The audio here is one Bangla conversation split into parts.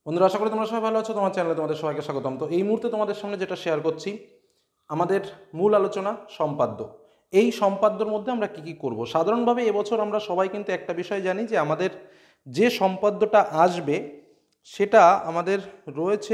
বন্ধুরা, আশা করি তোমরা সবাই ভালো আছো। তোমার চ্যানেলে তোমাদের সবাইকে স্বাগতম। তো এই মুহূর্তে তোমাদের সামনে যেটা শেয়ার করছি, আমাদের মূল আলোচনা সম্পাদ্য। এই সম্পাদ্যর মধ্যে আমরা কি কি করব। সাধারণভাবে এবছর আমরা সবাই কিন্তু একটা বিষয় জানি যে আমাদের যে সম্পাদ্যটা আসবে সেটা আমাদের রয়েছে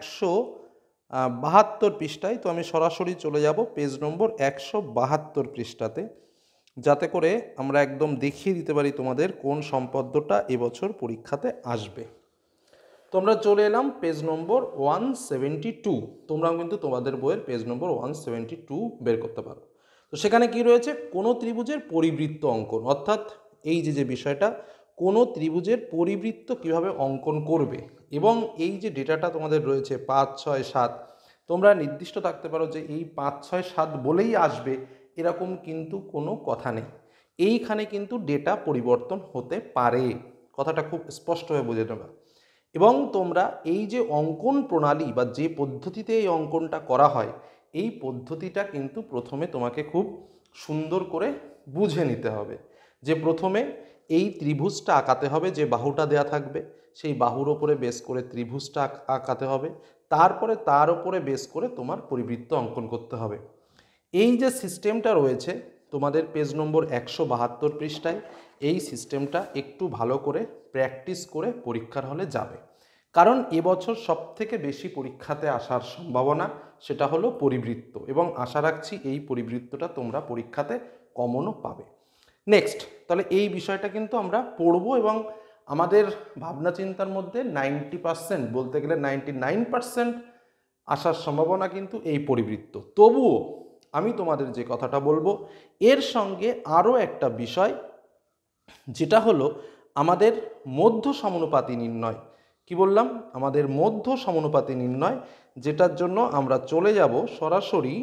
172 পৃষ্ঠায়। তো আমি সরাসরি চলে যাব পেজ নম্বর 172 পৃষ্ঠাতে, যাতে করে আমরা একদম দেখিয়ে দিতে পারি তোমাদের কোন সম্পাদ্যটা এবছর পরীক্ষাতে আসবে। তো আমরা চলে এলাম পেজ নম্বর 172। তোমরাও কিন্তু তোমাদের বইয়ের পেজ নম্বর 172 বের করতে পারো। তো সেখানে কি রয়েছে, কোনো ত্রিভুজের পরিবৃত্ত অঙ্কন, অর্থাৎ এই যে বিষয়টা, কোনো ত্রিভুজের পরিবৃত্ত কিভাবে অঙ্কন করবে। এবং এই যে ডেটাটা তোমাদের রয়েছে 5, 6, 7, তোমরা নির্দিষ্ট থাকতে পারো যে এই 5, 6, 7 বলেই আসবে এরকম কিন্তু কোনো কথা নেই। এইখানে কিন্তু ডেটা পরিবর্তন হতে পারে, কথাটা খুব স্পষ্টভাবে বুঝে নেবে। এবং তোমরা এই যে অঙ্কন প্রণালী বা যে পদ্ধতিতে এই অঙ্কনটা করা হয়, এই পদ্ধতিটা কিন্তু প্রথমে তোমাকে খুব সুন্দর করে বুঝে নিতে হবে। যে প্রথমে এই ত্রিভুজটা আঁকাতে হবে, যে বাহুটা দেয়া থাকবে সেই বাহুর ওপরে বেস করে ত্রিভুজটা আঁকাতে হবে, তারপরে তার ওপরে বেস করে তোমার পরিবৃত্ত অঙ্কন করতে হবে। এই যে সিস্টেমটা রয়েছে তোমাদের পেজ নম্বর 172 পৃষ্ঠায়, এই সিস্টেমটা একটু ভালো করে প্র্যাকটিস করে পরীক্ষার হলে যাবে। কারণ এবছর সবথেকে বেশি পরীক্ষাতে আসার সম্ভাবনা সেটা হলো পরিবৃত্ত, এবং আশা রাখছি এই পরিবৃত্তটা তোমরা পরীক্ষাতে কমনও পাবে। নেক্সট, তাহলে এই বিষয়টা কিন্তু আমরা পড়ব, এবং আমাদের ভাবনা চিন্তার মধ্যে 90%, বলতে গেলে 99% আসার সম্ভাবনা কিন্তু এই পরিবৃত্ত। তবুও আমি তোমাদের যে কথাটা বলবো, এর সঙ্গে আরও একটা বিষয়, যেটা হলো আমাদের মধ্য সমানুপাতি নির্ণয়। কি বললাম? আমাদের মধ্য সমানুপাতি নির্ণয়, যেটার জন্য আমরা চলে যাব সরাসরি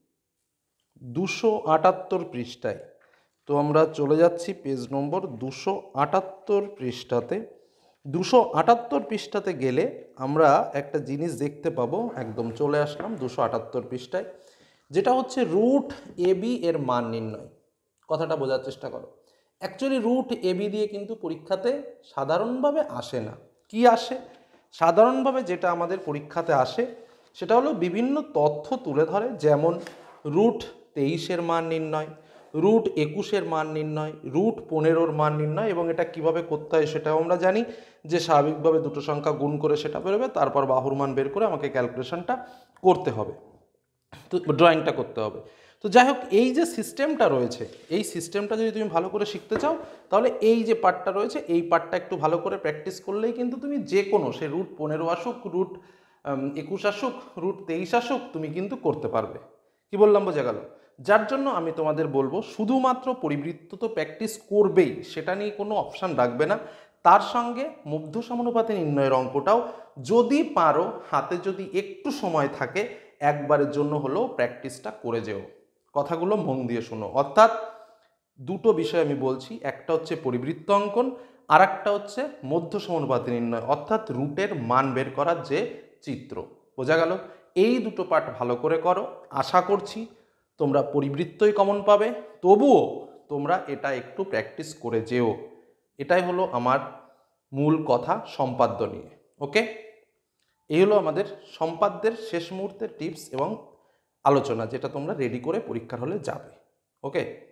278 পৃষ্ঠায়। তো আমরা চলে যাচ্ছি পেজ নম্বর 278 পৃষ্ঠাতে। 278 পৃষ্ঠাতে গেলে আমরা একটা জিনিস দেখতে পাবো, একদম চলে আসলাম 278 পৃষ্ঠায়, যেটা হচ্ছে রুট এবি এর মান নির্ণয়। কথাটা বোঝার চেষ্টা করো। অ্যাকচুয়ালি রুট এবি দিয়ে কিন্তু পরীক্ষাতে সাধারণভাবে আসে না। কি আসে? সাধারণভাবে যেটা আমাদের পরীক্ষাতে আসে সেটা হলো বিভিন্ন তথ্য তুলে ধরে, যেমন রুট 23-এর মান নির্ণয়, রুট 21-এর মান নির্ণয়, রুট 15-র মান নির্ণয়। এবং এটা কিভাবে করতে হয় সেটাও আমরা জানি, যে স্বাভাবিকভাবে দুটো সংখ্যা গুণ করে সেটা বেরোবে, তারপর বাহুর মান বের করে আমাকে ক্যালকুলেশনটা করতে হবে, তো ড্রয়িংটা করতে হবে। তো যাই হোক, এই যে সিস্টেমটা রয়েছে, এই সিস্টেমটা যদি তুমি ভালো করে শিখতে চাও, তাহলে এই যে পার্টটা রয়েছে, এই পার্টটা একটু ভালো করে প্র্যাকটিস করলেই কিন্তু তুমি যে কোনো, সে রুট 15 আসুক, রুট 21 আসুক, রুট 23 আসুক, তুমি কিন্তু করতে পারবে। কি বললাম, বোঝা গেল? যার জন্য আমি তোমাদের বলবো, শুধুমাত্র পরিবৃত্ত তো প্র্যাকটিস করবেই, সেটা নিয়ে কোনো অপশান রাখবে না। তার সঙ্গে মধ্য সমানুপাতি নির্ণয়ের অঙ্কটাও যদি পারো, হাতে যদি একটু সময় থাকে, একবারের জন্য হলেও প্র্যাকটিসটা করে যেও। কথাগুলো মন দিয়ে শোনো। অর্থাৎ দুটো বিষয় আমি বলছি, একটা হচ্ছে পরিবৃত্ত অঙ্কন, আর একটা হচ্ছে মধ্য সমানুপাতি নির্ণয়, অর্থাৎ রুটের মান বের করার যে চিত্র। বোঝা গেল? এই দুটো পার্ট ভালো করে করো, আশা করছি তোমরা পরিবৃত্তই কমন পাবে। তবুও তোমরা এটা একটু প্র্যাকটিস করে যেও। এটাই হলো আমার মূল কথা সম্পাদ্য নিয়ে। ওকে, এই হলো আমাদের সম্পাদ্যের শেষ মুহূর্তের টিপস এবং আলোচনা, যেটা তোমরা রেডি করে পরীক্ষার হলে যাবে। ওকে।